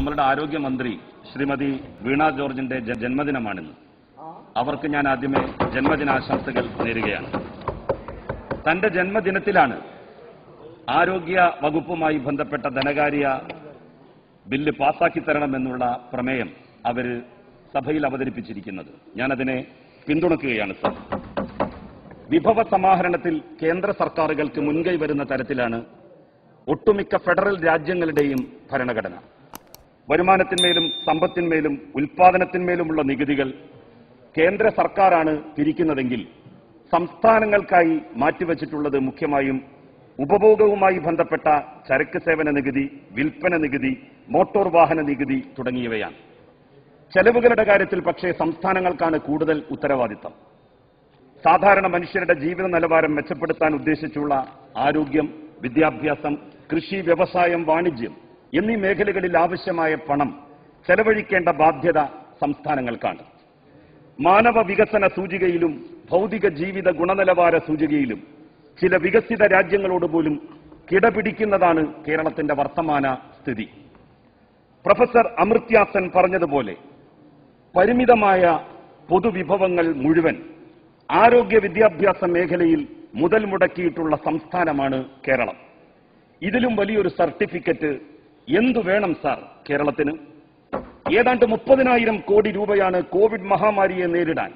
നമ്മളുടെ ആരോഗ്യമന്ത്രി ശ്രീമതി വീണ ജോർജിന്റെ ജന്മദിനമാണിന്ന്. അവർക്ക് ഞാൻ ആദ്യമേ ജന്മദിനാശംസകൾ നേരുകയാണ്. തന്റെ ജന്മദിനത്തിലാണ് ആരോഗ്യ വകുപ്പുമായി ബന്ധപ്പെട്ട ധനകാര്യ ബില്ല് പാസാക്കി തരണമെന്നുള്ള പ്രമേയം അവർ സഭയിൽ അവതരിപ്പിച്ചിരിക്കുന്നത്. ഞാനതിനെ പിന്തുണയ്ക്കുകയാണ്. സർ, വിഭവ സമാഹരണത്തിൽ കേന്ദ്ര സർക്കാരുകൾക്ക് മുൻകൈ വരുന്ന തരത്തിലാണ് ഒട്ടുമിക്ക ഫെഡറൽ രാജ്യങ്ങളുടെയും ഭരണഘടന. വരുമാനത്തിന്മേലും സമ്പത്തിന്മേലും ഉൽപാദനത്തിന്മേലുമുള്ള നികുതികൾ കേന്ദ്ര സർക്കാരാണ് പിരിക്കുന്നതെങ്കിൽ സംസ്ഥാനങ്ങൾക്കായി മാറ്റിവച്ചിട്ടുള്ളത് മുഖ്യമായും ഉപഭോഗവുമായി ബന്ധപ്പെട്ട ചരക്ക് സേവന നികുതി, വിൽപ്പന നികുതി, മോട്ടോർ വാഹന നികുതി തുടങ്ങിയവയാണ്. ചെലവുകളുടെ കാര്യത്തിൽ പക്ഷേ സംസ്ഥാനങ്ങൾക്കാണ് കൂടുതൽ ഉത്തരവാദിത്തം. സാധാരണ മനുഷ്യരുടെ ജീവിത നിലവാരം മെച്ചപ്പെടുത്താൻ ഉദ്ദേശിച്ചുള്ള ആരോഗ്യം, വിദ്യാഭ്യാസം, കൃഷി, വ്യവസായം, വാണിജ്യം എന്നീ മേഖലകളിൽ ആവശ്യമായ പണം ചെലവഴിക്കേണ്ട ബാധ്യത സംസ്ഥാനങ്ങൾക്കാണ്. മാനവ വികസന സൂചികയിലും ഭൗതിക ജീവിത ഗുണനിലവാര സൂചികയിലും ചില വികസിത രാജ്യങ്ങളോട് പോലും കിടപിടിക്കുന്നതാണ് കേരളത്തിന്റെ വർത്തമാന സ്ഥിതി. പ്രൊഫസർ അമർത്യ സെൻ പറഞ്ഞതുപോലെ പരിമിതമായ പൊതുവിഭവങ്ങൾ മുഴുവൻ ആരോഗ്യ വിദ്യാഭ്യാസ മേഖലയിൽ മുതൽ മുടക്കിയിട്ടുള്ള സംസ്ഥാനമാണ് കേരളം. ഇതിലും വലിയൊരു സർട്ടിഫിക്കറ്റ് എന്തു വേണം സാർ കേരളത്തിന്? ഏതാണ്ട് 30,000 കോടി രൂപയാണ് കോവിഡ് മഹാമാരിയെ നേരിടാൻ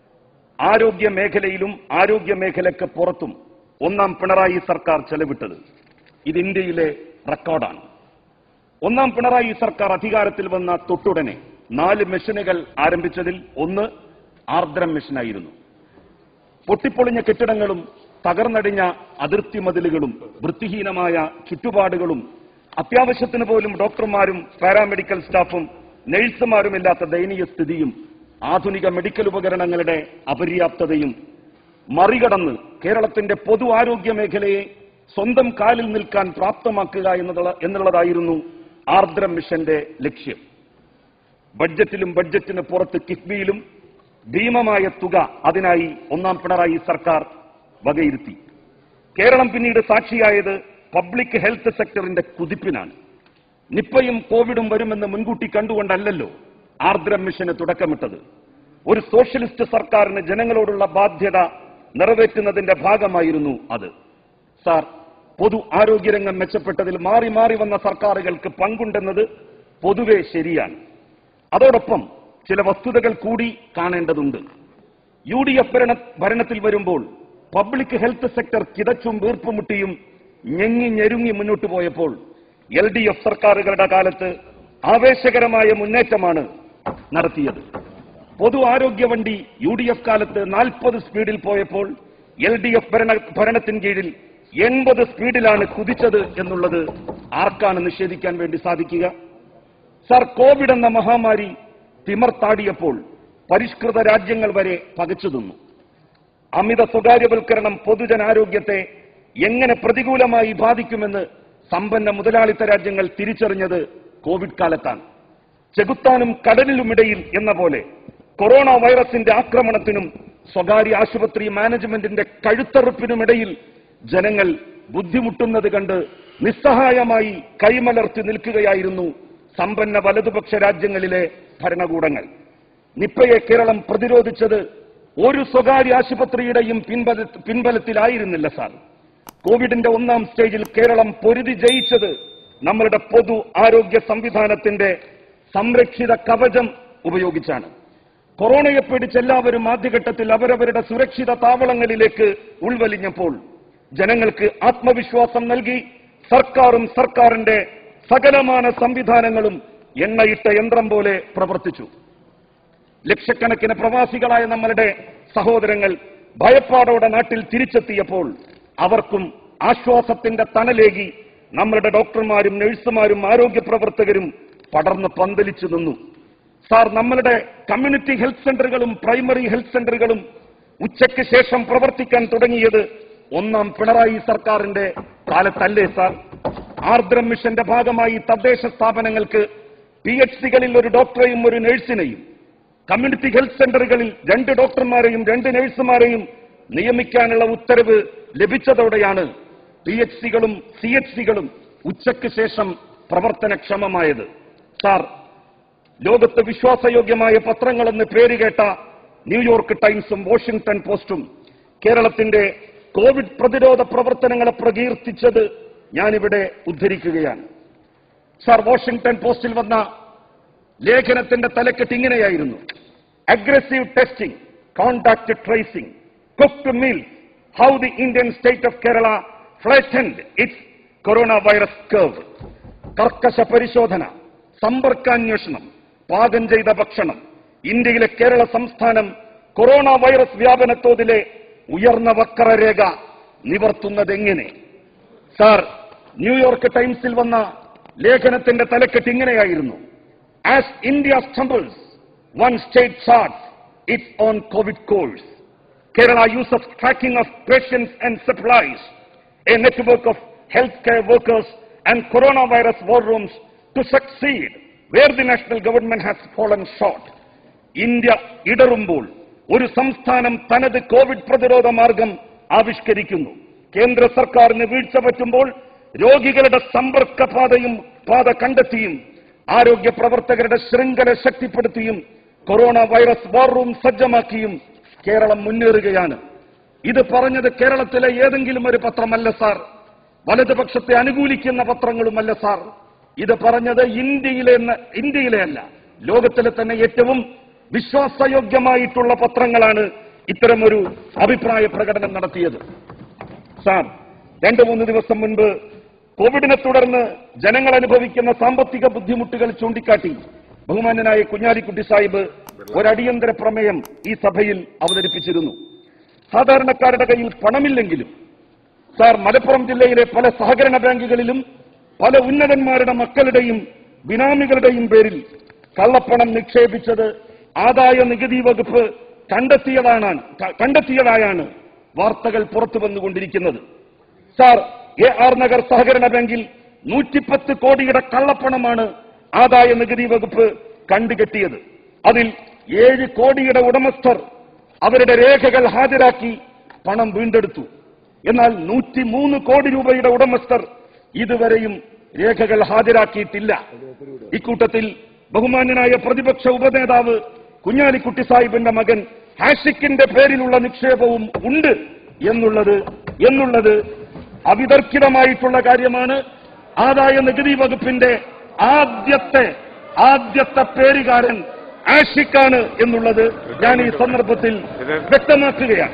ആരോഗ്യ മേഖലയിലും ആരോഗ്യ മേഖലയ്ക്ക് പുറത്തും ഒന്നാം പിണറായി സർക്കാർ ചെലവിട്ടത്. ഇത് ഇന്ത്യയിലെ റെക്കോർഡാണ്. ഒന്നാം പിണറായി സർക്കാർ അധികാരത്തിൽ വന്ന തൊട്ടുടനെ 4 മെഷീനുകൾ ആരംഭിച്ചതിൽ ഒന്ന് ആർദ്രം മെഷീനായിരുന്നു. പൊട്ടിപ്പൊളിഞ്ഞ കെട്ടിടങ്ങളും തകർന്നടിഞ്ഞ അതിർത്തി മതിലുകളും വൃത്തിഹീനമായ ചുറ്റുപാടുകളും അത്യാവശ്യത്തിന് പോലും ഡോക്ടർമാരും പാരാമെഡിക്കൽ സ്റ്റാഫും നഴ്സുമാരുമില്ലാത്ത ദയനീയ സ്ഥിതിയും ആധുനിക മെഡിക്കൽ ഉപകരണങ്ങളുടെ അപര്യാപ്തതയും മറികടന്ന് കേരളത്തിന്റെ പൊതു ആരോഗ്യ മേഖലയെ സ്വന്തം കാലിൽ നിൽക്കാൻ പ്രാപ്തമാക്കുക എന്നുള്ളതായിരുന്നു ആർദ്രം മിഷന്റെ ലക്ഷ്യം. ബഡ്ജറ്റിലും ബഡ്ജറ്റിന് പുറത്ത് കിഫ്ബിയിലും ഭീമമായ തുക അതിനായി ഒന്നാം പിണറായി സർക്കാർ വകയിരുത്തി. കേരളം പിന്നീട് സാക്ഷിയായത് പബ്ലിക് ഹെൽത്ത് സെക്ടറിന്റെ കുതിപ്പിനാണ്. നിപ്പയും കോവിഡും വരുമെന്ന് മുൻകൂട്ടി കണ്ടുകൊണ്ടല്ലല്ലോ ആർദ്രം മിഷന് തുടക്കമിട്ടത്. ഒരു സോഷ്യലിസ്റ്റ് സർക്കാരിന് ജനങ്ങളോടുള്ള ബാധ്യത നിറവേറ്റുന്നതിന്റെ ഭാഗമായിരുന്നു അത്. സാർ, പൊതു ആരോഗ്യരംഗം മെച്ചപ്പെട്ടതിൽ മാറി മാറി വന്ന സർക്കാരുകൾക്ക് പങ്കുണ്ടെന്നത് പൊതുവെ ശരിയാണ്. അതോടൊപ്പം ചില വസ്തുതകൾ കൂടി കാണേണ്ടതുണ്ട്. UDF ഭരണത്തിൽ വരുമ്പോൾ പബ്ലിക് ഹെൽത്ത് സെക്ടർ കിതച്ചും വീർപ്പുമുട്ടിയും ഞെങ്ങി ഞെരുങ്ങി മുന്നോട്ട് പോയപ്പോൾ LDF സർക്കാരുകളുടെ കാലത്ത് ആവേശകരമായ മുന്നേറ്റമാണ് നടത്തിയത്. പൊതു ആരോഗ്യ വണ്ടി UDF കാലത്ത് 40 സ്പീഡിൽ പോയപ്പോൾ LDF ഭരണത്തിന് കീഴിൽ 80 സ്പീഡിലാണ് കുതിച്ചത് എന്നുള്ളത് ആർക്കാണ് നിഷേധിക്കാൻ വേണ്ടി സാധിക്കുക? സർ, കോവിഡ് എന്ന മഹാമാരി തിമർത്താടിയപ്പോൾ പരിഷ്കൃത രാജ്യങ്ങൾ വരെ പകച്ചു നിന്നു. അമിത സ്വകാര്യവൽക്കരണം പൊതുജനാരോഗ്യത്തെ എങ്ങനെ പ്രതികൂലമായി ബാധിക്കുമെന്ന് സമ്പന്ന മുതലാളിത്ത രാജ്യങ്ങൾ തിരിച്ചറിഞ്ഞത് കോവിഡ് കാലത്താണ്. ചെകുത്താനും കടലിലുമിടയിൽ എന്ന പോലെ കൊറോണ വൈറസിന്റെ ആക്രമണത്തിനും സ്വകാര്യ ആശുപത്രി മാനേജ്മെന്റിന്റെ കഴുത്തറുപ്പിനുമിടയിൽ ജനങ്ങൾ ബുദ്ധിമുട്ടുന്നത് കണ്ട് നിസ്സഹായമായി കൈമലർത്തി നിൽക്കുകയായിരുന്നു സമ്പന്ന വലതുപക്ഷ രാജ്യങ്ങളിലെ ഭരണകൂടങ്ങൾ. നിപ്പയെ കേരളം പ്രതിരോധിച്ചത് ഒരു സ്വകാര്യ ആശുപത്രിയുടെയും പിൻബലത്തിലായിരുന്നില്ല സാർ. കോവിഡിന്റെ 1ാം സ്റ്റേജിൽ കേരളം പൊരുതി ജയിച്ചത് നമ്മളുടെ പൊതു ആരോഗ്യ സംവിധാനത്തിന്റെ സംരക്ഷിത കവചം ഉപയോഗിച്ചാണ്. കൊറോണയെ പേടിച്ച് എല്ലാവരും ആദ്യഘട്ടത്തിൽ അവരവരുടെ സുരക്ഷിത താവളങ്ങളിലേക്ക് ഉൾവലിഞ്ഞപ്പോൾ ജനങ്ങൾക്ക് ആത്മവിശ്വാസം നൽകി സർക്കാരും സർക്കാരിന്റെ സകലമാന സംവിധാനങ്ങളും എണ്ണയിട്ട യന്ത്രം പോലെ പ്രവർത്തിച്ചു. ലക്ഷക്കണക്കിന് പ്രവാസികളായ നമ്മളുടെ സഹോദരങ്ങൾ ഭയപ്പാടോടെ നാട്ടിൽ തിരിച്ചെത്തിയപ്പോൾ അവർക്കും ആശ്വാസത്തിന്റെ തണലേകി നമ്മളുടെ ഡോക്ടർമാരും നഴ്സുമാരും ആരോഗ്യ പ്രവർത്തകരും പടർന്ന് പന്തലിച്ചു നിന്നു. സാർ, നമ്മളുടെ കമ്മ്യൂണിറ്റി ഹെൽത്ത് സെന്ററുകളും പ്രൈമറി ഹെൽത്ത് സെന്ററുകളും ഉച്ചയ്ക്ക് ശേഷം പ്രവർത്തിക്കാൻ തുടങ്ങിയത് ഒന്നാം പിണറായി സർക്കാരിന്റെ കാലത്തല്ലേ സാർ? ആർദ്രം മിഷന്റെ ഭാഗമായി തദ്ദേശ സ്ഥാപനങ്ങൾക്ക് PHCകളിൽ ഒരു ഡോക്ടറെയും ഒരു നഴ്സിനെയും, കമ്മ്യൂണിറ്റി ഹെൽത്ത് സെന്ററുകളിൽ 2 ഡോക്ടർമാരെയും 2 നഴ്സുമാരെയും നിയമിക്കാനുള്ള ഉത്തരവ് ലഭിച്ചതോടെയാണ് PHCകളും CHCകളും ഉച്ചയ്ക്ക് ശേഷം പ്രവർത്തനക്ഷമമായത്. സാർ, ലോകത്ത് വിശ്വാസയോഗ്യമായ പത്രങ്ങളെന്ന് പേരുകേട്ട ന്യൂയോർക്ക് ടൈംസും വാഷിംഗ്ടൺ പോസ്റ്റും കേരളത്തിന്റെ കോവിഡ് പ്രതിരോധ പ്രവർത്തനങ്ങളെ പ്രകീർത്തിച്ചത് ഞാനിവിടെ ഉദ്ധരിക്കുകയാണ്. സാർ, വാഷിംഗ്ടൺ പോസ്റ്റിൽ വന്ന ലേഖനത്തിന്റെ തലക്കെട്ട് ഇങ്ങനെയായിരുന്നു: aggressive testing, contact tracing, cooked meals, how the Indian state of Kerala flattened its corona virus curve. കർക്കശ പരിശോധന, സമ്പർക്കാന്വേഷണം, പാകം ചെയ്ത ഭക്ഷണം. ഇന്ത്യയിലെ കേരള സംസ്ഥാനം കൊറോണ വൈറസ് വ്യാപന തോതിലെ ഉയർന്ന വക്രരേഖ നിവർത്തുന്നതെങ്ങനെ? സാർ, ന്യൂയോർക്ക് ടൈംസിൽ വന്ന ലേഖനത്തിന്റെ തലക്കെട്ട് ഇങ്ങനെയായിരുന്നു: as India stumbles, one state charts its own covid course. Kerala uses tracking of patients and supplies, a network of healthcare workers and coronavirus war rooms to succeed where the national government has fallen short. India ഇടറുമ്പോൾ ഒരു സംസ്ഥാനം തനത് Covid പ്രതിരോധ മാർഗം ആവിഷ്കരിക്കുന്നു. കേന്ദ്ര സർക്കാരിന് വീഴ്ച പറ്റുമ്പോൾ രോഗികളുടെ സമ്പർക്ക പാത കണ്ടെത്തിയും ആരോഗ്യ പ്രവർത്തകരുടെ ശൃംഖല ശക്തിപ്പെടുത്തിയും കൊറോണ വൈറസ് വാർ റൂം സജ്ജമാക്കിയും കേരളം മുന്നേറുകയാണ്. ഇത് പറഞ്ഞത് കേരളത്തിലെ ഏതെങ്കിലും ഒരു പത്രമല്ല സാർ, വലതുപക്ഷത്തെ അനുകൂലിക്കുന്ന പത്രങ്ങളുമല്ല സാർ. ഇത് പറഞ്ഞത് ഇന്ത്യയിലെ അല്ല, ലോകത്തിലെ തന്നെ ഏറ്റവും വിശ്വാസയോഗ്യമായിട്ടുള്ള പത്രങ്ങളാണ് ഇത്തരമൊരു അഭിപ്രായ പ്രകടനം നടത്തിയത്. സാർ, 2-3 ദിവസം മുൻപ് കോവിഡിനെ തുടർന്ന് ജനങ്ങൾ അനുഭവിക്കുന്ന സാമ്പത്തിക ബുദ്ധിമുട്ടുകൾ ചൂണ്ടിക്കാട്ടി ബഹുമാന്യനായ കുഞ്ഞാലിക്കുട്ടി സാഹിബ് ഒരടിയന്തര പ്രമേയം ഈ സഭയിൽ അവതരിപ്പിച്ചിരുന്നു. സാധാരണക്കാരുടെ കയ്യിൽ പണമില്ലെങ്കിലും സാർ, മലപ്പുറം ജില്ലയിലെ പല സഹകരണ ബാങ്കുകളിലും പല ഉന്നതന്മാരുടെ മക്കളുടെയും ബിനാമികളുടെയും പേരിൽ കള്ളപ്പണം നിക്ഷേപിച്ചത് ആദായ നികുതി വകുപ്പ് കണ്ടെത്തിയതായാണ് വാർത്തകൾ പുറത്തു വന്നുകൊണ്ടിരിക്കുന്നത്. സാർ, AR നഗർ സഹകരണ ബാങ്കിൽ 110 കോടിയുടെ കള്ളപ്പണമാണ് ആദായ നികുതി വകുപ്പ് കണ്ടുകെട്ടിയത്. അതിൽ 7 കോടിയുടെ ഉടമസ്ഥർ അവരുടെ രേഖകൾ ഹാജരാക്കി പണം വീണ്ടെടുത്തു. എന്നാൽ 103 കോടി രൂപയുടെ ഉടമസ്ഥർ ഇതുവരെയും രേഖകൾ ഹാജരാക്കിയിട്ടില്ല. ഇക്കൂട്ടത്തിൽ ബഹുമാന്യനായ പ്രതിപക്ഷ ഉപനേതാവ് കുഞ്ഞാലിക്കുട്ടി സാഹിബിന്റെ മകൻ ഹാഷിക്കിന്റെ പേരിലുള്ള നിക്ഷേപവും ഉണ്ട് എന്നുള്ളത് അവിതർക്കിതമായിട്ടുള്ള കാര്യമാണ്. ആദായ നികുതി വകുപ്പിന്റെ ആദ്യത്തെ പേരുകാരൻ ആഷിക്കാണ് എന്നുള്ളത് ഞാൻ ഈ സന്ദർഭത്തിൽ വ്യക്തമാക്കുകയാണ്.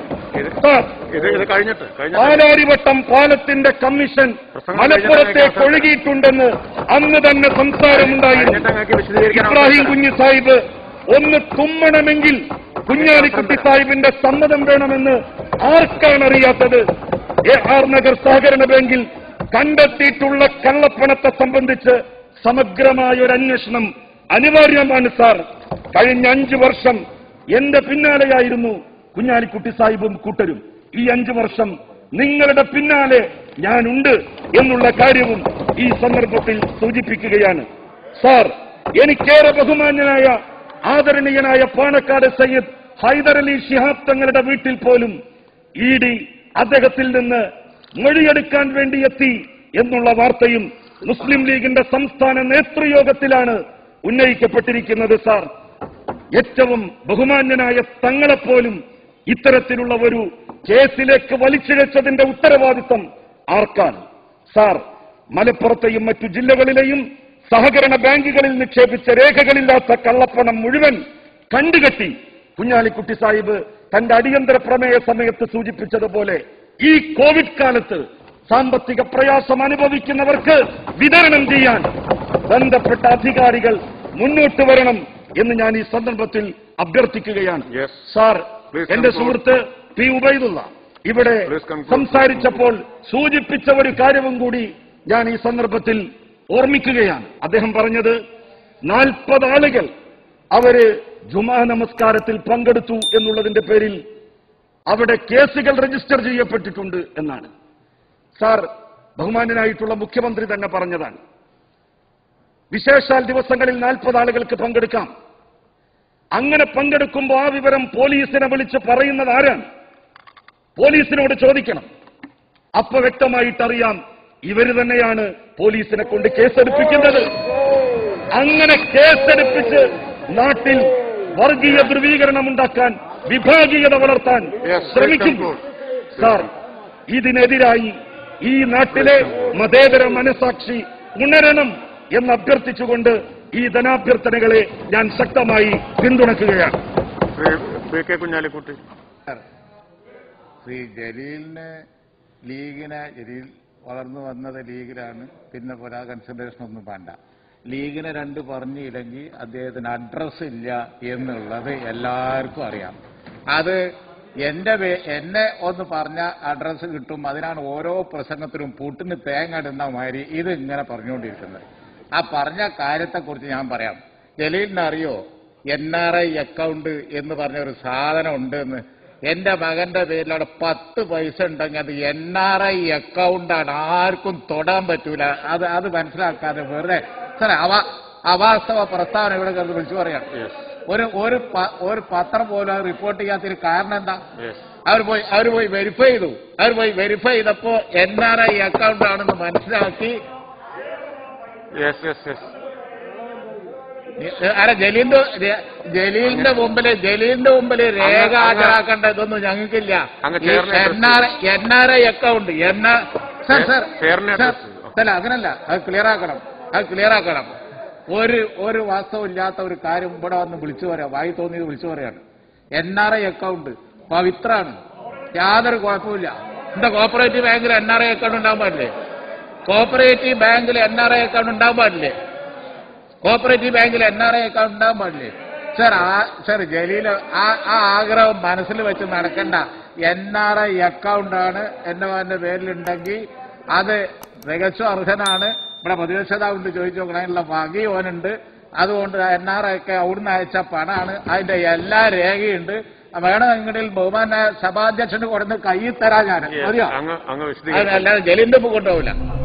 പാലാരിവട്ടം പാലത്തിന്റെ കമ്മീഷൻ മലപ്പുറത്തേക്ക് ഒഴുകിയിട്ടുണ്ടെന്ന് അന്ന് തന്നെ സംസാരമുണ്ടായിരുന്നു. ഇബ്രാഹിം കുഞ്ഞി സാഹിബ് ഒന്ന് തുമ്മണമെങ്കിൽ കുഞ്ഞാലിക്കുട്ടി സാഹിബിന്റെ സമ്മതം വേണമെന്ന് ആർക്കാണ് അറിയാത്തത്? AR നഗർ സഹകരണ ബാങ്കിൽ കണ്ടെത്തിയിട്ടുള്ള കള്ളപ്പണത്തെ സംബന്ധിച്ച് സമഗ്രമായ ഒരു അന്വേഷണം അനിവാര്യമാണ് സാർ. കഴിഞ്ഞ 5 വർഷം എന്റെ പിന്നാലെയായിരുന്നു കുഞ്ഞാലിക്കുട്ടി സാഹിബും കൂട്ടരും. ഈ 5 വർഷം നിങ്ങളുടെ പിന്നാലെ ഞാനുണ്ട് എന്നുള്ള കാര്യവും ഈ സന്ദർഭത്തിൽ സൂചിപ്പിക്കുകയാണ്. സാർ, എനിക്കേറെ ബഹുമാന്യനായ ആദരണീയനായ പാണക്കാട് സയ്യിദ് ഹൈദരലി ശിഹാബ് തങ്ങളുടെ വീട്ടിൽ പോലും ED അദ്ദേഹത്തിൽ നിന്ന് മൊഴിയെടുക്കാൻ വേണ്ടി എത്തി എന്നുള്ള വാർത്തയും മുസ്ലിം ലീഗിന്റെ സംസ്ഥാന നേതൃയോഗത്തിലാണ് ഉന്നയിക്കപ്പെട്ടിരിക്കുന്നത്. സാർ, ഏറ്റവും ബഹുമാന്യനായ തങ്ങളെപ്പോലും ഇത്തരത്തിലുള്ള ഒരു കേസിലേക്ക് വലിച്ചിഴച്ചതിന്റെ ഉത്തരവാദിത്തം ആർക്കാണ്? സാർ, മലപ്പുറത്തെയും മറ്റു ജില്ലകളിലെയും സഹകരണ ബാങ്കുകളിൽ നിക്ഷേപിച്ച രേഖകളില്ലാത്ത കള്ളപ്പണം മുഴുവൻ കണ്ടുകെട്ടി കുഞ്ഞാലിക്കുട്ടി സാഹിബ് തന്റെ അടിയന്തര പ്രമേയ സമയത്ത് സൂചിപ്പിച്ചതുപോലെ ഈ കോവിഡ് കാലത്ത് സാമ്പത്തിക പ്രയാസം അനുഭവിക്കുന്നവർക്ക് വിതരണം ചെയ്യാൻ ബന്ധപ്പെട്ട അധികാരികൾ മുന്നോട്ട് വരണം എന്ന് ഞാൻ ഈ സന്ദർഭത്തിൽ അഭ്യർത്ഥിക്കുകയാണ്. സാർ, എന്റെ സുഹൃത്ത് പി ഉബൈദുള്ള ഇവിടെ സംസാരിച്ചപ്പോൾ സൂചിപ്പിച്ച ഒരു കാര്യവും കൂടി ഞാൻ ഈ സന്ദർഭത്തിൽ ഓർമ്മിക്കുകയാണ്. അദ്ദേഹം പറഞ്ഞത് 40 ആളുകൾ അവര് ജുമാ നമസ്കാരത്തിൽ പങ്കെടുത്തു എന്നുള്ളതിന്റെ പേരിൽ അവിടെ കേസുകൾ രജിസ്റ്റർ ചെയ്യപ്പെട്ടിട്ടുണ്ട് എന്നാണ്. സാർ, ബഹുമാന്യനായിട്ടുള്ള മുഖ്യമന്ത്രി തന്നെ പറഞ്ഞതാണ്, വിശേഷാൽ ദിവസങ്ങളിൽ 40 ആളുകൾക്ക് പങ്കെടുക്കാം. അങ്ങനെ പങ്കെടുക്കുമ്പോൾ ആ വിവരം പോലീസിനെ വിളിച്ച് പറയുന്നത് ആരാണ്? പോലീസിനോട് ചോദിക്കണം. അപ്പൊ വ്യക്തമായിട്ടറിയാം ഇവര് തന്നെയാണ് പോലീസിനെ കൊണ്ട് കേസെടുപ്പിക്കുന്നത്. അങ്ങനെ കേസെടുപ്പിച്ച് നാട്ടിൽ വർഗീയ ധ്രുവീകരണം ഉണ്ടാക്കാൻ, വിഭാഗീയത വളർത്താൻ ശ്രമിക്കുന്നു. സാർ, ഇതിനെതിരായി ഈ നാട്ടിലെ മതേതര മനസാക്ഷി ഉണരണം എന്ന് അഭ്യർത്ഥിച്ചുകൊണ്ട് ഈ ധനാഭ്യർത്ഥനകളെ ഞാൻ ശക്തമായി പിന്തുണയ്ക്കുകയാണ്. കുഞ്ഞാലിക്കുട്ടി. ശ്രീ ജലീലിന് ജലീൽ വളർന്നു വന്നത് ലീഗിലാണ്. പിന്നെ പുരാ കൺസിഡറേഷൻ ഒന്നും വേണ്ട. ലീഗിനെ രണ്ട് പറഞ്ഞില്ലെങ്കിൽ അദ്ദേഹത്തിന് അഡ്രസ് ഇല്ല എന്നുള്ളത് എല്ലാവർക്കും അറിയാം. അത് എന്നെ ഒന്ന് പറഞ്ഞ അഡ്രസ് കിട്ടും. അതിനാണ് ഓരോ പ്രസംഗത്തിലും പൂട്ടിന് തേങ്ങ ഇടുന്ന മാതിരി ഇത് ഇങ്ങനെ പറഞ്ഞുകൊണ്ടിരിക്കുന്നത്. ആ പറഞ്ഞ കാര്യത്തെക്കുറിച്ച് ഞാൻ പറയാം. ജലീലിന് അറിയോ NRI അക്കൗണ്ട് എന്ന് പറഞ്ഞ ഒരു സാധനം ഉണ്ടെന്ന്? എന്റെ മകന്റെ പേരിലവിടെ 10 പൈസ ഉണ്ടെങ്കിൽ അത് NRI അക്കൗണ്ടാണ്. ആർക്കും തൊടാൻ പറ്റൂല. അത് മനസ്സിലാക്കാതെ വെറുതെ സാറേ അവാസ്തവ പ്രസ്താവന ഇവിടെ കരുത് വിളിച്ചു പറയാം. ഒരു പത്രം പോലും അത് റിപ്പോർട്ട് ചെയ്യാത്തൊരു കാരണം എന്താ? അവർ പോയി വെരിഫൈ ചെയ്തു. അവർ പോയി വെരിഫൈ ചെയ്തപ്പോ NRI അക്കൗണ്ട് ആണെന്ന് മനസ്സിലാക്കി. അല്ല, ജലീലിന്റെ മുമ്പില് രേഖ ഹാജരാക്കേണ്ട ഇതൊന്നും ഞങ്ങൾക്കില്ല. NRI അക്കൗണ്ട് അല്ല, അങ്ങനല്ല. അത് ക്ലിയർ ആക്കണം. ഒരു വാസ്തവം ഇല്ലാത്ത ഒരു കാര്യം ഇവിടെ വന്ന് വിളിച്ചു പറയാം. വായി തോന്നിയത് വിളിച്ചു പറയാണ്. NRI അക്കൗണ്ട് പവിത്രാണ്, യാതൊരു കുഴപ്പമില്ല. എന്താ കോപ്പറേറ്റീവ് ബാങ്കിൽ NRI അക്കൗണ്ട് ഉണ്ടാകാൻ പാടില്ലേ? കോപ്പറേറ്റീവ് ബാങ്കിൽ NRI അക്കൗണ്ട് ഉണ്ടാകാൻ പാടില്ലേ? കോപ്പറേറ്റീവ് ബാങ്കിൽ NRI അക്കൗണ്ട് ഉണ്ടാകാൻ പാടില്ലേ? സർ ജലീൽ ആ ആഗ്രഹം മനസ്സിൽ വെച്ച് നടക്കണ്ട. NRI അക്കൗണ്ടാണ് എന്റെ മകന്റെ പേരിലുണ്ടെങ്കിൽ അത് തികച്ചും അർഹനാണ്. ഇവിടെ പ്രതിപക്ഷതാവുണ്ട്, ചോദിച്ചു നോക്കണം. അതിനുള്ള വകി ഓനുണ്ട്. അതുകൊണ്ട് NRI ഒക്കെ അവിടുന്ന് അയച്ച പണമാണ്. അതിന്റെ എല്ലാ രേഖയുണ്ട്. വേണമെങ്കിൽ ബഹുമാന സഭാധ്യക്ഷന് കൊടുന്ന് കൈ തരാൻ ഞാൻ മതിയോ? അല്ലാതെ ജലീലിന്റെ കൊണ്ടുപോകില്ല.